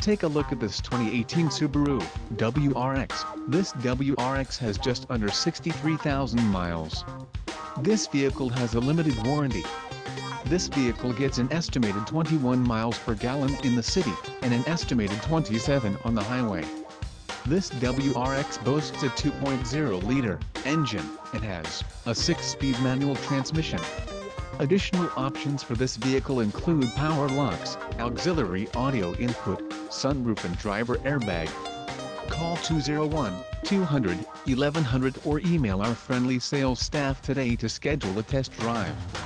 Take a look at this 2018 Subaru WRX. This WRX has just under 63,000 miles. This vehicle has a limited warranty. This vehicle gets an estimated 21 miles per gallon in the city, and an estimated 27 on the highway. This WRX boasts a 2.0-liter engine, and has a 6-speed manual transmission. Additional options for this vehicle include power locks, auxiliary audio input, sunroof and driver airbag. Call 201-200-1100 or email our friendly sales staff today to schedule a test drive.